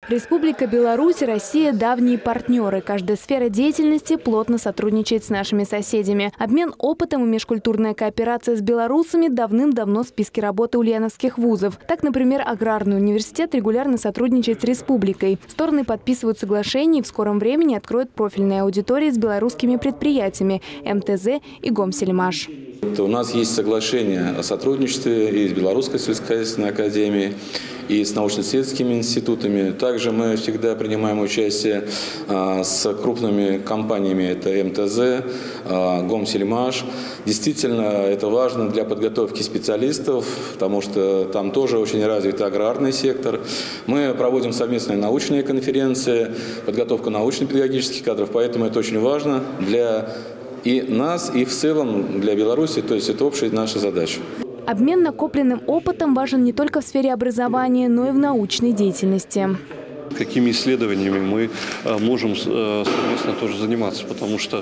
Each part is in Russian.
Республика Беларусь и Россия – давние партнеры. Каждая сфера деятельности плотно сотрудничает с нашими соседями. Обмен опытом и межкультурная кооперация с белорусами давным-давно в списке работы ульяновских вузов. Так, например, Аграрный университет регулярно сотрудничает с республикой. Стороны подписывают соглашения и в скором времени откроют профильные аудитории с белорусскими предприятиями МТЗ и Гомсельмаш. У нас есть соглашение о сотрудничестве и с Белорусской сельскохозяйственной академией, и с научно-исследовательскими институтами. Также мы всегда принимаем участие с крупными компаниями, это МТЗ, Гомсельмаш. Действительно, это важно для подготовки специалистов, потому что там тоже очень развит аграрный сектор. Мы проводим совместные научные конференции, подготовку научно-педагогических кадров, поэтому это очень важно для и нас, и в целом для Беларуси, то есть это общая наша задача. Обмен накопленным опытом важен не только в сфере образования, но и в научной деятельности. Какими исследованиями мы можем совместно тоже заниматься, потому что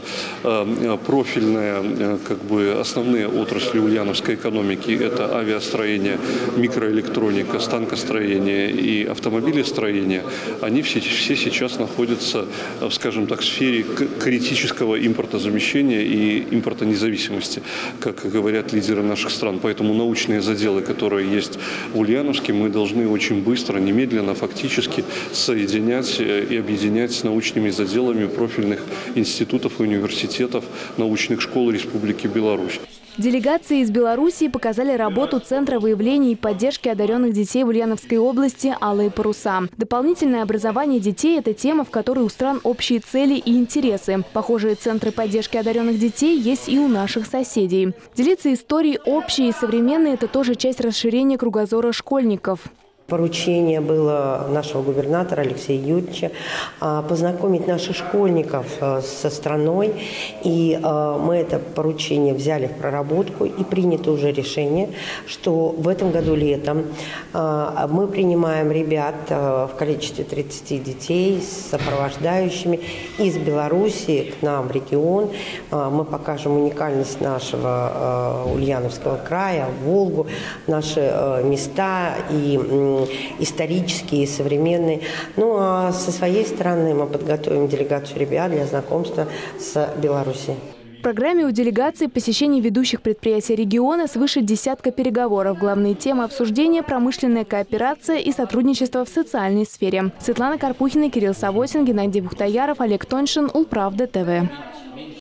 профильные, основные отрасли ульяновской экономики – это авиастроение, микроэлектроника, станкостроение и автомобилестроение. Они все сейчас находятся, скажем так, в сфере критического импортозамещения и импортонезависимости, как говорят лидеры наших стран. Поэтому научные заделы, которые есть в Ульяновске, мы должны очень быстро, немедленно, фактически соединять и объединять с научными заделами профильных институтов и университетов, научных школ Республики Беларусь. Делегации из Белоруссии показали работу Центра выявления и поддержки одаренных детей в Ульяновской области «Алые паруса». Дополнительное образование детей – это тема, в которой у стран общие цели и интересы. Похожие центры поддержки одаренных детей есть и у наших соседей. Делиться историей общей и современной – это тоже часть расширения кругозора школьников. Поручение было нашего губернатора Алексея Юрьевича познакомить наших школьников со страной. И мы это поручение взяли в проработку и принято уже решение, что в этом году летом мы принимаем ребят в количестве 30 детей с сопровождающими из Белоруссии к нам в регион. Мы покажем уникальность нашего Ульяновского края, Волгу, наши места и исторические и современные. Ну а со своей стороны мы подготовим делегацию ребят для знакомства с Белоруссией. В программе у делегации посещение ведущих предприятий региона, свыше десятка переговоров. Главные темы обсуждения – промышленная кооперация и сотрудничество в социальной сфере. Светлана Карпухина, Кирилл Савосин, Геннадий Бухтаяров, Олег Тоньшин, Улправда ТВ.